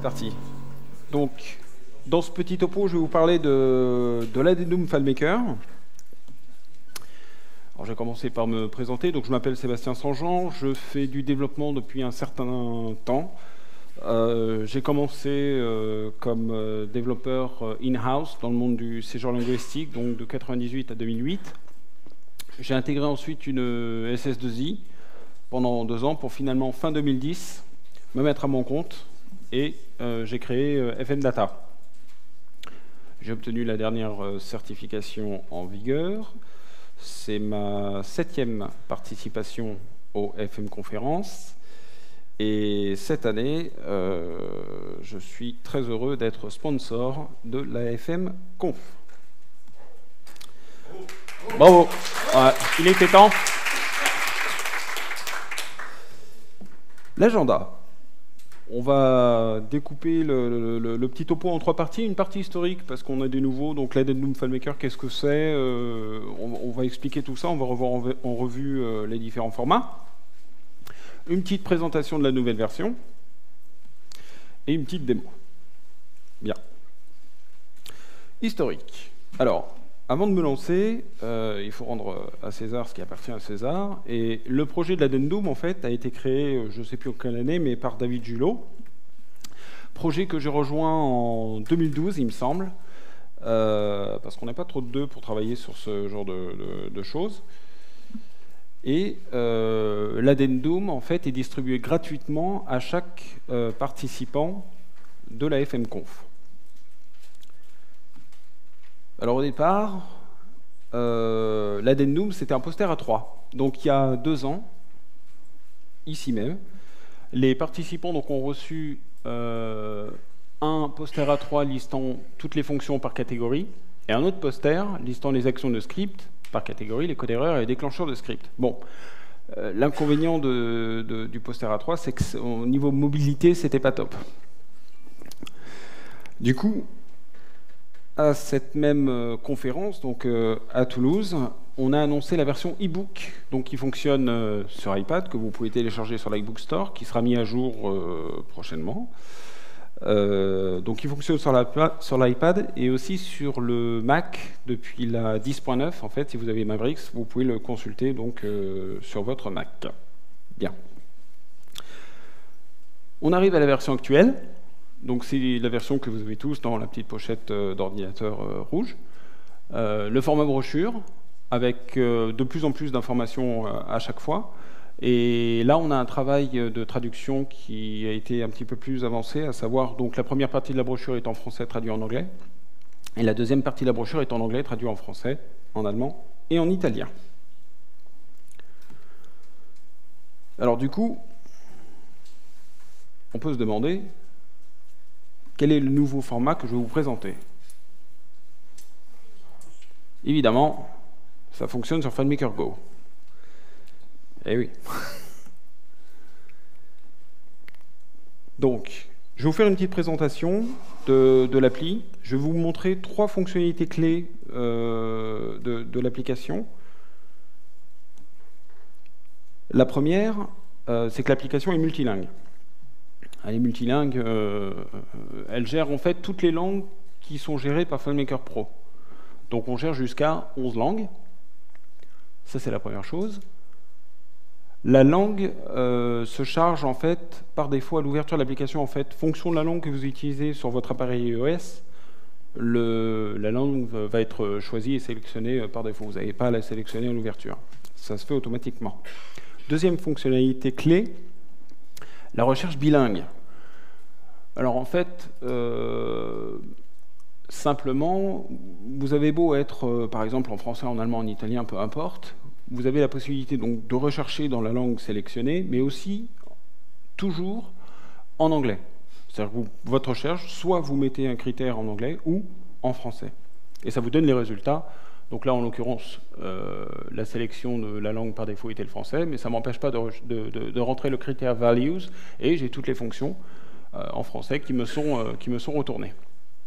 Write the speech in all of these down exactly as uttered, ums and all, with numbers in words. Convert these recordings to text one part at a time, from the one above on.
parti. Donc, dans ce petit topo, je vais vous parler de, de l'Addendum FileMaker. Alors, je vais commencer par me présenter. Donc, je m'appelle Sébastien Sanjean. Je fais du développement depuis un certain temps. Euh, j'ai commencé euh, comme euh, développeur euh, in-house dans le monde du séjour linguistique, donc de quatre-vingt-dix-huit à deux mille huit. J'ai intégré ensuite une S S deux I pendant deux ans pour finalement, fin deux mille dix, me mettre à mon compte et euh, j'ai créé euh, F M Data. J'ai obtenu la dernière euh, certification en vigueur. C'est ma septième participation au F M Conférence. Et cette année, euh, je suis très heureux d'être sponsor de la F M Conf. Bravo. Ouais, il était temps. L'agenda. On va découper le, le, le petit topo en trois parties. Une partie historique, parce qu'on a des nouveaux. Donc l'Addendum FileMaker, qu'est-ce que c'est euh, on, on va expliquer tout ça. On va revoir en, en revue euh, les différents formats. Une petite présentation de la nouvelle version. Et une petite démo. Bien. Historique. Alors, avant de me lancer, euh, il faut rendre à César ce qui appartient à César. Et le projet de l'Addendum, en fait, a été créé, je ne sais plus en quelle année, mais par David Julot. Projet que j'ai rejoint en deux mille douze, il me semble, euh, parce qu'on n'a pas trop de deux pour travailler sur ce genre de, de, de choses. Et euh, l'Addendum, en fait, est distribué gratuitement à chaque euh, participant de la F M Conf. Alors au départ, euh, l'Addendum, c'était un poster A trois. Donc il y a deux ans, ici même, les participants donc, ont reçu euh, un poster A trois listant toutes les fonctions par catégorie et un autre poster listant les actions de script par catégorie, les codes erreurs et les déclencheurs de script. Bon, euh, l'inconvénient de, de, du poster A trois, c'est qu'au niveau mobilité, c'était pas top. Du coup, à cette même euh, conférence, donc euh, à Toulouse, on a annoncé la version e-book, donc qui fonctionne euh, sur iPad, que vous pouvez télécharger sur l'iBook Store, qui sera mis à jour euh, prochainement. Euh, donc il fonctionne sur l'iPad et aussi sur le Mac depuis la dix point neuf. En fait, si vous avez Mavericks, vous pouvez le consulter donc euh, sur votre Mac. Bien. On arrive à la version actuelle. Donc c'est la version que vous avez tous dans la petite pochette euh, d'ordinateur euh, rouge. Euh, le format brochure, avec euh, de plus en plus d'informations euh, à chaque fois. Et là, on a un travail de traduction qui a été un petit peu plus avancé, à savoir, donc la première partie de la brochure est en français traduit en anglais, et la deuxième partie de la brochure est en anglais traduit en français, en allemand et en italien. Alors du coup, on peut se demander quel est le nouveau format que je vais vous présenter. Évidemment, ça fonctionne sur FileMaker Go. Eh oui. Donc, je vais vous faire une petite présentation de, de l'appli. Je vais vous montrer trois fonctionnalités clés euh, de, de l'application. La première, euh, c'est que l'application est multilingue. Elle est multilingue, euh, elle gère en fait toutes les langues qui sont gérées par FileMaker Pro. Donc on gère jusqu'à onze langues. Ça, c'est la première chose. La langue euh, se charge en fait par défaut à l'ouverture de l'application. En fait, fonction de la langue que vous utilisez sur votre appareil iOS, le, la langue va être choisie et sélectionnée par défaut. Vous n'avez pas à la sélectionner à l'ouverture. Ça se fait automatiquement. Deuxième fonctionnalité clé, la recherche bilingue. Alors en fait, euh, simplement, vous avez beau être, euh, par exemple, en français, en allemand, en italien, peu importe, vous avez la possibilité donc de rechercher dans la langue sélectionnée, mais aussi toujours en anglais. C'est-à-dire que vous, votre recherche, soit vous mettez un critère en anglais ou en français. Et ça vous donne les résultats. Donc là, en l'occurrence, euh, la sélection de la langue par défaut était le français, mais ça ne m'empêche pas de, de, de, de rentrer le critère values, et j'ai toutes les fonctions euh, en français qui me sont, euh, qui me sont retournées.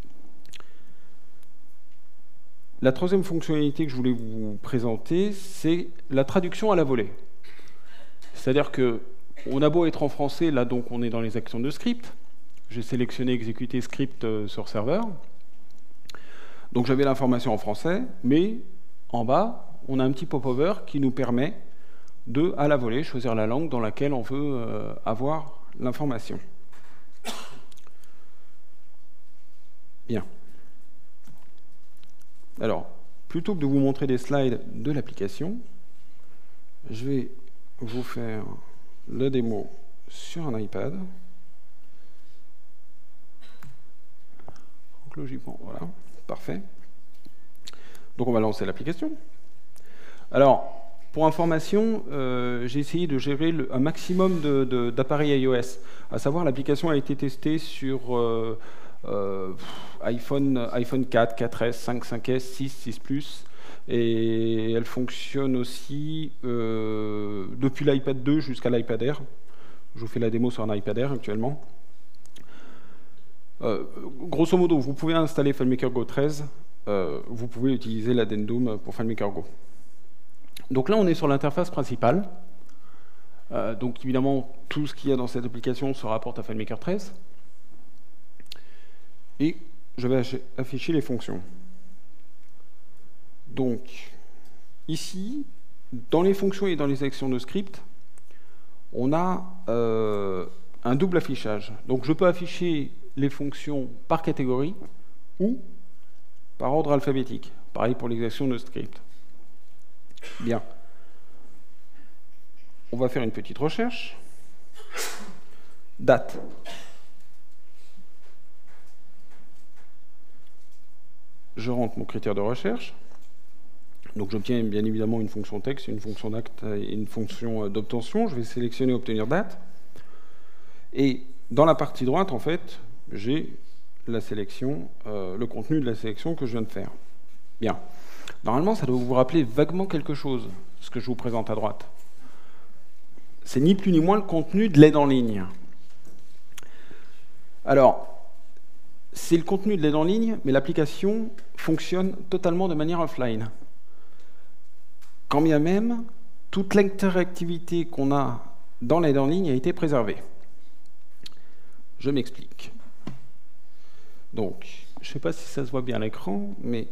La troisième fonctionnalité que je voulais vous présenter, c'est la traduction à la volée. C'est-à-dire qu'on a beau être en français, là donc on est dans les actions de script, j'ai sélectionné exécuter script sur serveur. Donc j'avais l'information en français, mais en bas, on a un petit pop-over qui nous permet de, à la volée, choisir la langue dans laquelle on veut euh, avoir l'information. Bien. Alors, plutôt que de vous montrer des slides de l'application, je vais vous faire la démo sur un iPad. Donc, logiquement, voilà, parfait. Donc on va lancer l'application. Alors, pour information, euh, j'ai essayé de gérer le, un maximum d'appareils iOS. À savoir, l'application a été testée sur euh, euh, iPhone, iPhone quatre, quatre S, cinq, cinq S, six, six Plus. Et elle fonctionne aussi euh, depuis l'iPad deux jusqu'à l'iPad Air. Je vous fais la démo sur un iPad Air actuellement. Euh, grosso modo, vous pouvez installer FileMaker Go treize. Euh, vous pouvez utiliser l'addendum pour FileMaker Go. Donc là, on est sur l'interface principale. Euh, donc évidemment, tout ce qu'il y a dans cette application se rapporte à FileMaker treize. Et je vais afficher les fonctions. Donc, ici, dans les fonctions et dans les actions de script, on a euh, un double affichage. Donc je peux afficher les fonctions par catégorie ou par ordre alphabétique. Pareil pour les actions de script. Bien. On va faire une petite recherche. Date. Je rentre mon critère de recherche. Donc j'obtiens bien évidemment une fonction texte, une fonction d'acte et une fonction d'obtention. Je vais sélectionner obtenir date. Et dans la partie droite, en fait, j'ai la sélection, euh, le contenu de la sélection que je viens de faire. Bien. Normalement, ça doit vous rappeler vaguement quelque chose, ce que je vous présente à droite. C'est ni plus ni moins le contenu de l'aide en ligne. Alors, c'est le contenu de l'aide en ligne, mais l'application fonctionne totalement de manière offline. Quand bien même, toute l'interactivité qu'on a dans l'aide en ligne a été préservée. Je m'explique. Donc, je ne sais pas si ça se voit bien à l'écran, mais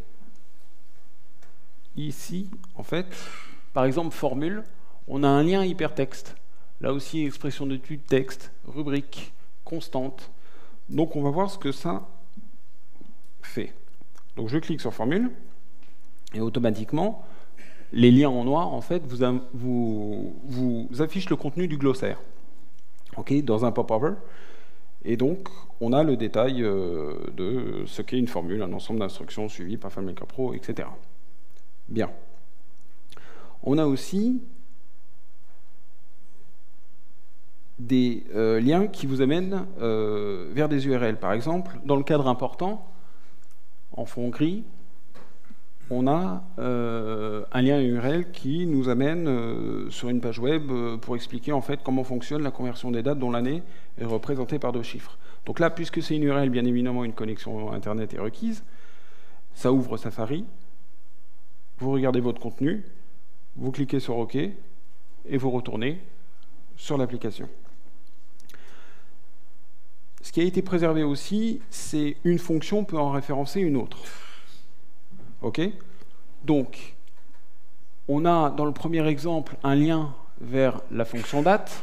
ici, en fait, par exemple, formule, on a un lien hypertexte. Là aussi, expression d'étude, texte, rubrique, constante. Donc, on va voir ce que ça fait. Donc, je clique sur formule, et automatiquement, les liens en noir, en fait, vous, vous, vous affichent le contenu du glossaire, okay, dans un pop-over. Et donc, on a le détail euh, de ce qu'est une formule, un ensemble d'instructions suivies par FileMaker Pro, et cetera. Bien. On a aussi des euh, liens qui vous amènent euh, vers des U R L. Par exemple, dans le cadre important, en fond gris, on a euh, un lien U R L qui nous amène euh, sur une page web euh, pour expliquer en fait comment fonctionne la conversion des dates dont l'année est représentée par deux chiffres. Donc là, puisque c'est une U R L, bien évidemment, une connexion Internet est requise, ça ouvre Safari, vous regardez votre contenu, vous cliquez sur OK, et vous retournez sur l'application. Ce qui a été préservé aussi, c'est une fonction peut en référencer une autre. OK? Donc, on a dans le premier exemple un lien vers la fonction date.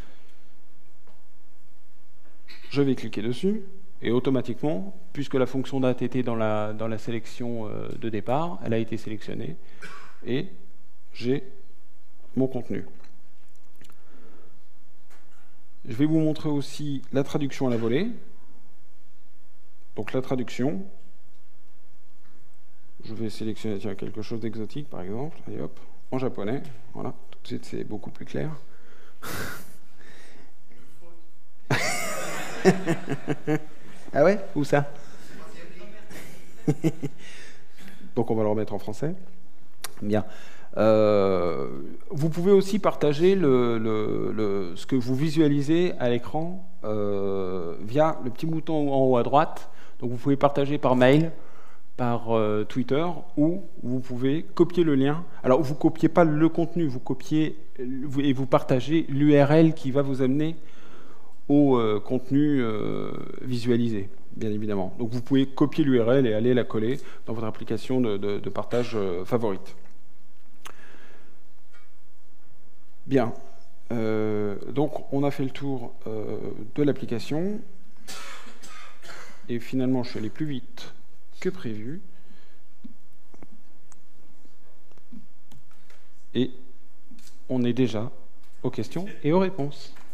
Je vais cliquer dessus, et automatiquement, puisque la fonction date était dans la, dans la sélection euh, de départ, elle a été sélectionnée, et j'ai mon contenu. Je vais vous montrer aussi la traduction à la volée. Donc la traduction, je vais sélectionner tiens, quelque chose d'exotique, par exemple, et hop, en japonais. Voilà, tout de suite, c'est beaucoup plus clair. Ah ouais? Où ça? Donc on va le remettre en français. Bien. Euh, vous pouvez aussi partager le, le, le, ce que vous visualisez à l'écran euh, via le petit bouton en haut à droite. Donc vous pouvez partager par mail, par euh, Twitter, ou vous pouvez copier le lien. Alors vous ne copiez pas le contenu, vous copiez et vous partagez l'U R L qui va vous amener au euh, contenu euh, visualisé, bien évidemment. Donc vous pouvez copier l'U R L et aller la coller dans votre application de, de, de partage euh, favorite. Bien. Euh, donc on a fait le tour euh, de l'application. Et finalement, je suis allé plus vite que prévu. Et on est déjà aux questions et aux réponses.